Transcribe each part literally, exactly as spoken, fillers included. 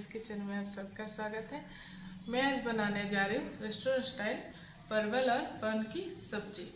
Kitchen में आप सबका स्वागत है। मैं आज बनाने जा रही हूँ रेस्टोरेंट स्टाइल परवल और प्रॉन की सब्जी।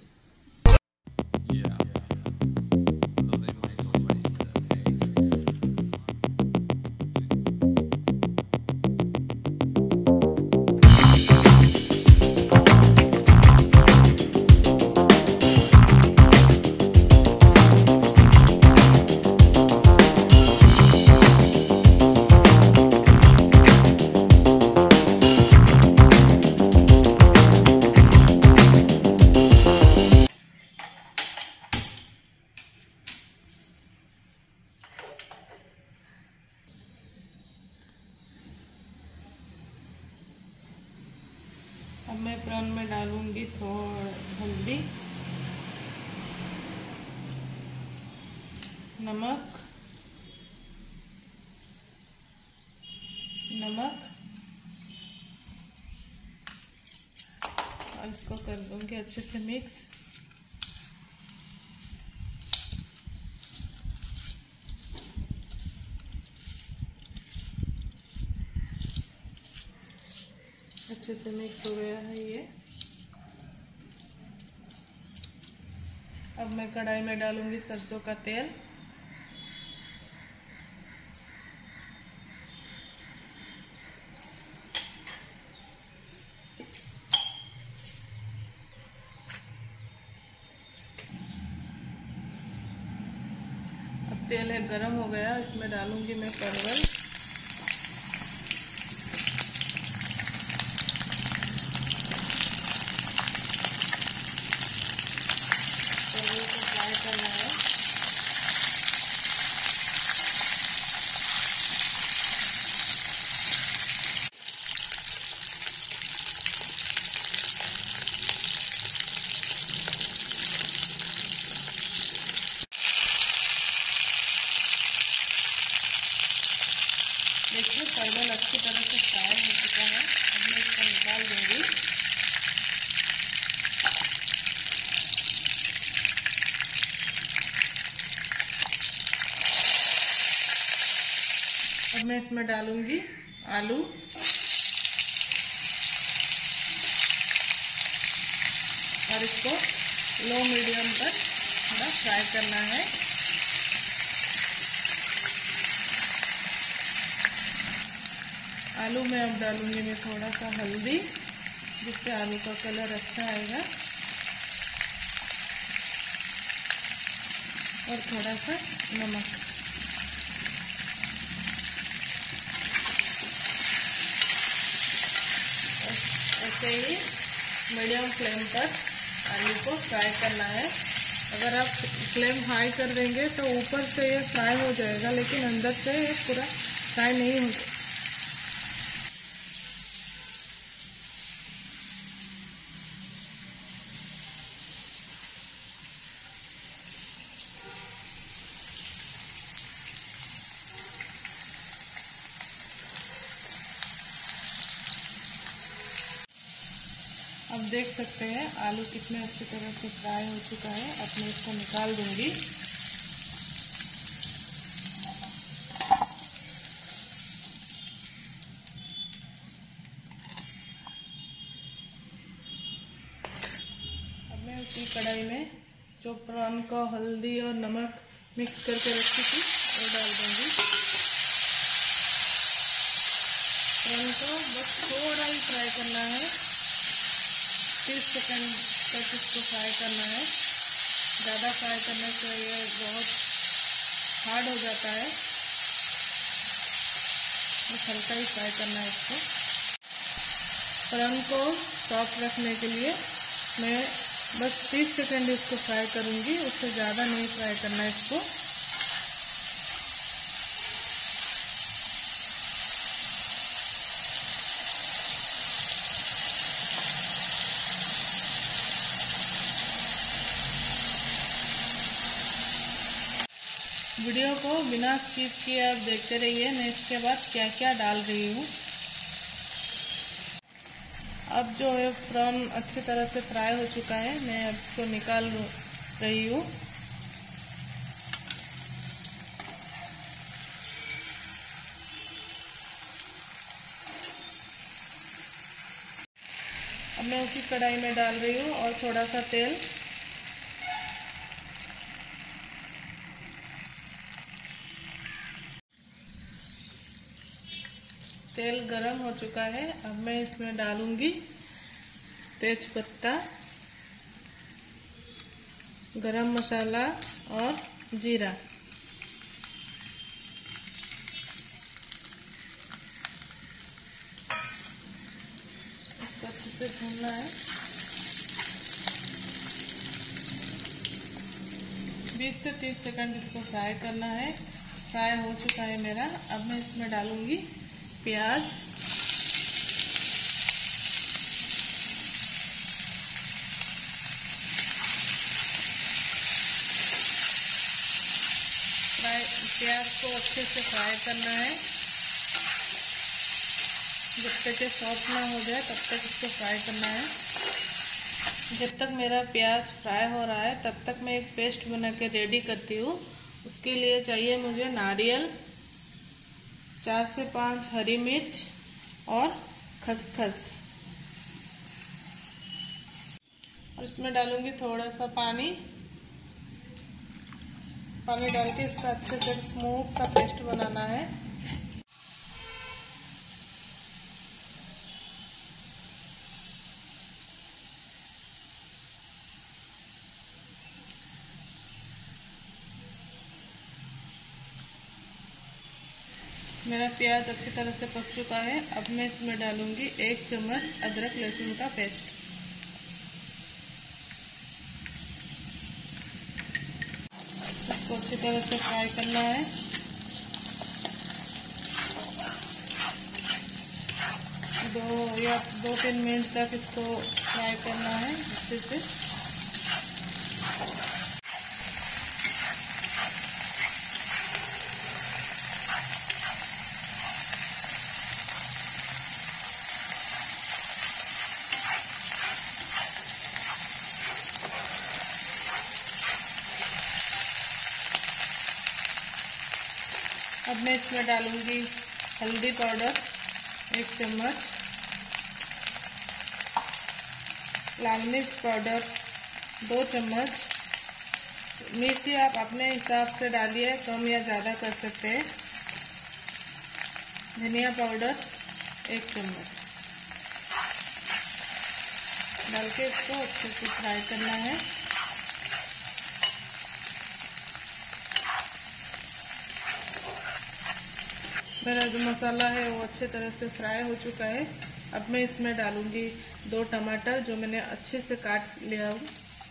अब मैं प्रॉन में डालूंगी थोड़ा हल्दी, नमक नमक और इसको कर दूंगी अच्छे से मिक्स। अच्छे से मिक्स हो गया है ये। अब मैं कढ़ाई में डालूंगी सरसों का तेल। अब तेल है गरम हो गया, इसमें डालूंगी मैं परवल। परवल को फ्राई करना है। देखिए परवल अच्छी तरह से फ्राई हो चुका है। अब मैं इसको निकाल दूंगी। अब मैं इसमें डालूंगी आलू और इसको लो मीडियम पर थोड़ा फ्राई करना है। आलू में अब डालूंगी मैं थोड़ा सा हल्दी, जिससे आलू का कलर अच्छा आएगा, और थोड़ा सा नमक। ऐसे ही मीडियम फ्लेम पर आलू को फ्राई करना है। अगर आप फ्लेम हाई कर देंगे तो ऊपर से ये फ्राई हो जाएगा, लेकिन अंदर से ये पूरा फ्राई नहीं होगा। अब देख सकते हैं आलू कितने अच्छी तरह से फ्राई हो चुका है। अब मैं इसको निकाल दूंगी। अब मैं उसी कढ़ाई में जो प्रॉन को हल्दी और नमक मिक्स करके रखी थी वो डाल दूंगी। प्रॉन को बस थोड़ा ही फ्राई करना है, तीस सेकंड तक इसको फ्राई करना है। ज़्यादा फ्राई करने से ये बहुत हार्ड हो जाता है, बस हल्का ही फ्राई करना है इसको। प्रॉन को सॉफ्ट रखने के लिए मैं बस तीस सेकंड इसको फ्राई करूँगी, उससे ज़्यादा नहीं फ्राई करना है इसको। वीडियो को बिना स्किप किए आप देखते रहिए, मैं इसके बाद क्या क्या डाल रही हूँ। अब जो है प्रॉन अच्छी तरह से फ्राई हो चुका है, मैं अब इसको निकाल रही हूँ। अब मैं उसी कढ़ाई में डाल रही हूँ और थोड़ा सा तेल। तेल गरम हो चुका है। अब मैं इसमें डालूंगी तेज पत्ता, गरम मसाला और जीरा। इसको अच्छे से भूनना है। बीस से तीस सेकंड इसको फ्राई करना है। फ्राई हो चुका है मेरा। अब मैं इसमें डालूंगी प्याज, फ्राई प्याज को अच्छे से फ्राई करना है। जब तक ये सॉफ्ट ना हो जाए तब तक इसको फ्राई करना है। जब तक मेरा प्याज फ्राई हो रहा है तब तक मैं एक पेस्ट बना के रेडी करती हूँ। उसके लिए चाहिए मुझे नारियल, चार से पांच हरी मिर्च और खसखस। और इसमें डालूंगी थोड़ा सा पानी। पानी डाल के इसका अच्छे से स्मूथ सा पेस्ट बनाना है। मेरा प्याज अच्छी तरह से पक चुका है। अब मैं इसमें डालूंगी एक चम्मच अदरक लहसुन का पेस्ट। इसको अच्छी तरह से फ्राई करना है। दो या दो तीन मिनट तक इसको फ्राई करना है अच्छे से। अब मैं इसमें डालूंगी हल्दी पाउडर एक चम्मच, लाल मिर्च पाउडर दो चम्मच। मिर्ची आप अपने हिसाब से डालिए, कम या ज़्यादा कर सकते हैं। धनिया पाउडर एक चम्मच डाल के इसको अच्छे से फ्राई करना है। मेरा जो मसाला है वो अच्छे तरह से फ्राई हो चुका है। अब मैं इसमें डालूंगी दो टमाटर जो मैंने अच्छे से काट लिया हूँ।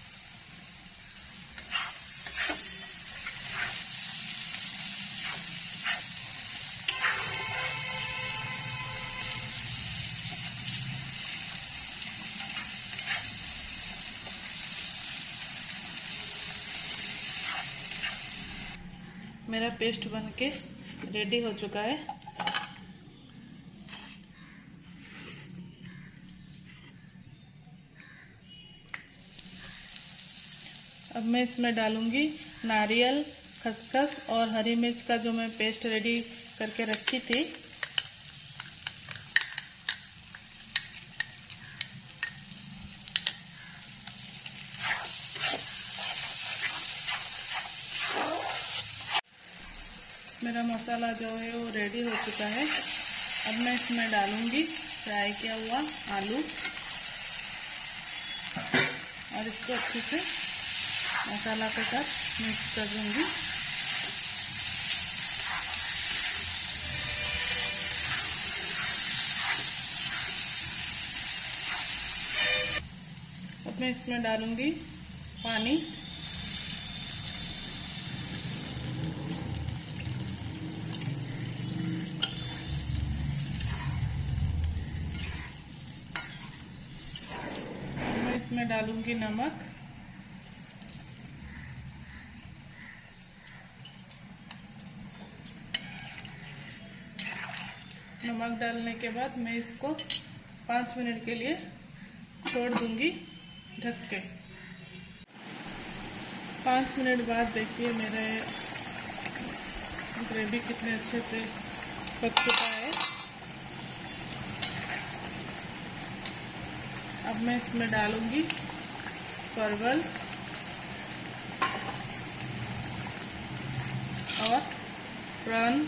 मेरा पेस्ट बनके रेडी हो चुका है। अब मैं इसमें डालूंगी नारियल, खसखस और हरी मिर्च का जो मैं पेस्ट रेडी करके रखी थी। मेरा मसाला जो है वो रेडी हो चुका है। अब मैं इसमें डालूंगी फ्राई किया हुआ आलू और इसको अच्छे से मसाला के साथ मिक्स कर दूंगी। अब मैं इसमें डालूंगी पानी। इसमें डालूंगी नमक, नमक डालने के बाद मैं इसको पाँच मिनट के लिए छोड़ दूंगी ढक के। पाँच मिनट बाद देखिए मेरे ग्रेवी कितने अच्छे से पक चुका है। अब मैं इसमें डालूंगी परवल और प्रॉन।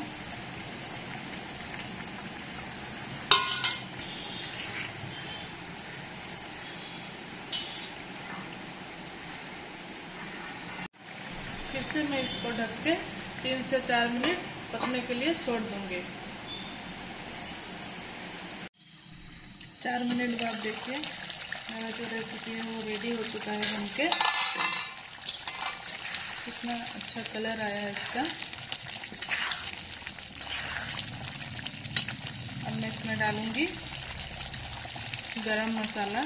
फिर से मैं इसको ढक के तीन से चार मिनट पकने के लिए छोड़ दूंगी। चार मिनट बाद देखिए मेरा जो रेसिपी है वो रेडी हो चुका है बनके। कितना अच्छा कलर आया है इसका। अब मैं इसमें डालूंगी गरम मसाला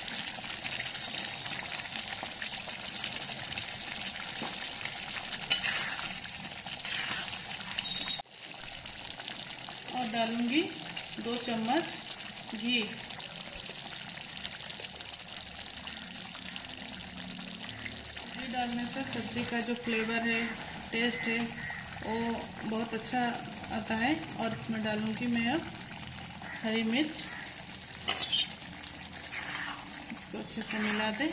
और डालूंगी दो चम्मच घी। घी डालने से सब्जी का जो फ्लेवर है, टेस्ट है, वो बहुत अच्छा आता है। और इसमें डालूंगी मैं अब हरी मिर्च। इसको अच्छे से मिला दें।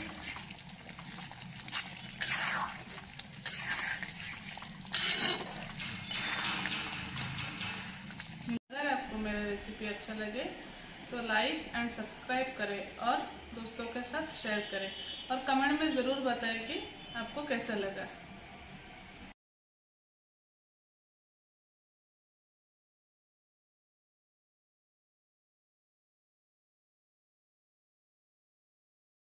अगर आपको मेरा रेसिपी अच्छा लगे तो लाइक एंड सब्सक्राइब करें और दोस्तों के साथ शेयर करें और कमेंट में ज़रूर बताएं कि आपको कैसा लगा।